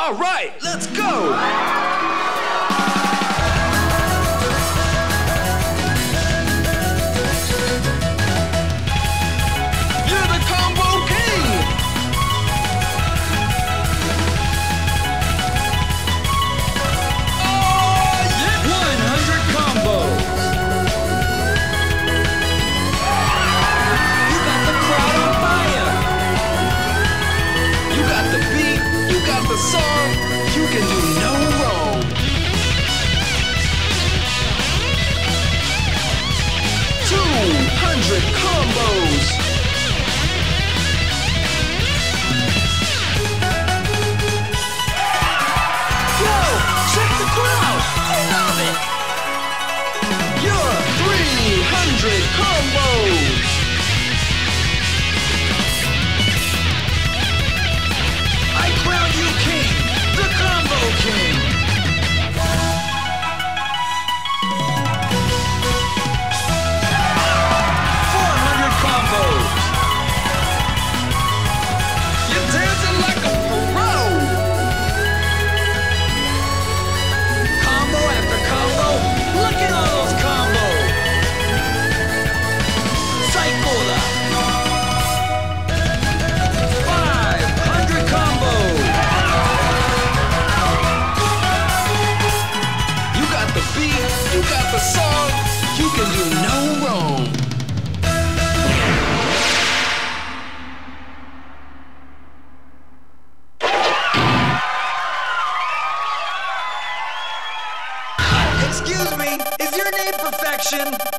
All right, let's go! Song, you can do no wrong. 200 combos. Yo, check the crowd. I love it. Your 300 combos. I crown you king, the combo king. 400 combos. You're dancing like a pro. Combo after combo. Look at all those combos. Psychola. 500 combos. You got the beat, you got the song, you can do no wrong. Excuse me, is your name Perfection?